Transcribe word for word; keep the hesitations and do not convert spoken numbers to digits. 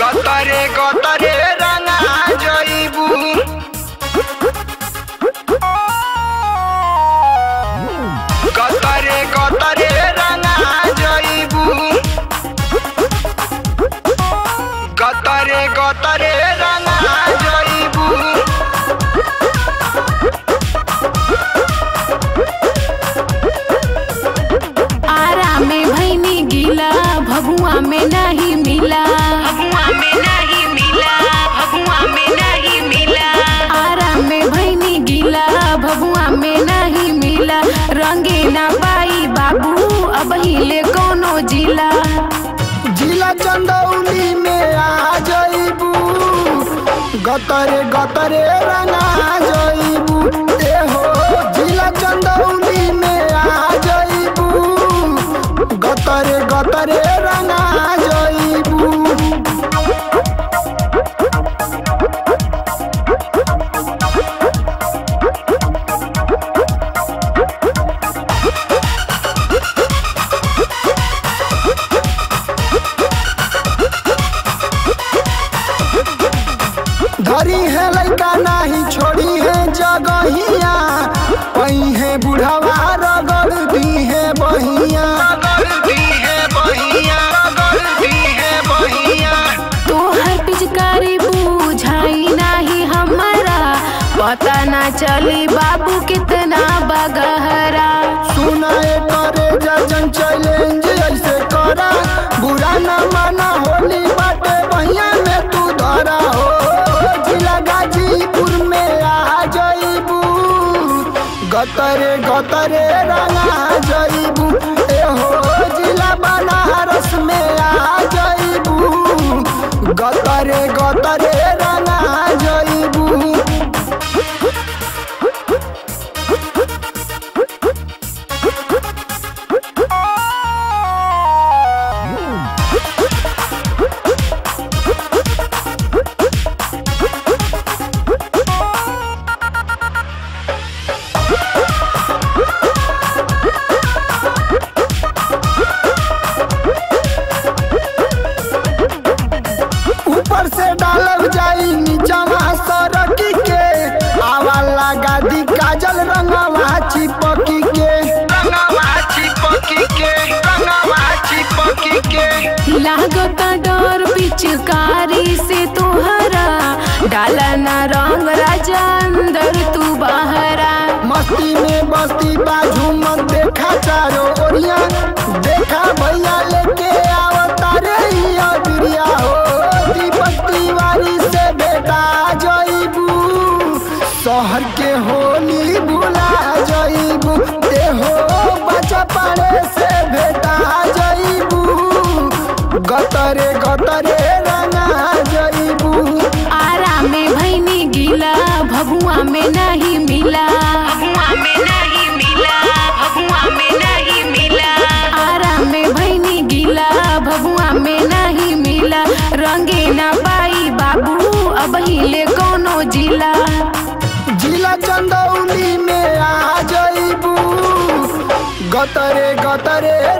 गतरे गतरे रंगा जइबू गतरे गतरे रंगा जइबू गतरे गतरे रंगा जइबू आरा में भैनी गीला भगुआ में नहीं मिला भगुआ में नहीं मिला भगुआ में नहीं मिला आरा में भैनी गीला भगुआ में नहीं मिला रंगे ना पाई बाबू अब हिले कोनो जिला जिला चंदौली में आ जइबू गतरे गतरे रंगा जइबू ए हो जिला चंदौली में आ जइबू गतरे गतरे रंगा जइबू धरी है लइका नहीं छोड़ी है जगहिया पई है बुढ़वा रगड़ दी है बहिया रगड़ दी है बहिया रगड़ दी है बहिया तोहर पिचकारी बुझाई नहीं हमारा पता ना चली बाबू कितना बगहरा सुनाए करे जजन चैलेंज ऐसे करा बुरा न माना होली बाटे बहिया में तू धरा हो जिला गाजीपुर में आ जइबू गतरे गतरे रंगा जइबू ए हो जिला बनारस में आ जइबू गतरे गतरे रंगा जइबू ऊपर से डालब जाई नीचवा सरकी के आवा लगा दी काजल रंगवा चिपकी के रंगवा चिपकी के रंगवा चिपकी के लागता डर पिचकारी से तोहरा डाला ना रंग राजा अंदर तू बाहरा मस्ती में बस्ती बाजू मत देखा चारों ओरिया देखा भैया लेके आवता रे हिया बिरिया हो दीपक तिवारी से बेटा जइबू शहर के होली भुला जइबू ते हो बचा पड़े से बेटा जइबू गतरे गतरे रंगा जइबू आरा में भैनी गीला भगुआ में नहीं मिला भगुआ में नहीं मिला भगुआ में नहीं मिला आरा में भैनी गीला भगुआ में नहीं मिला रंगे ना पाई बाबू अब हिले कोनो जिला जिला चंदौली में आ जइबू गतरे गतरे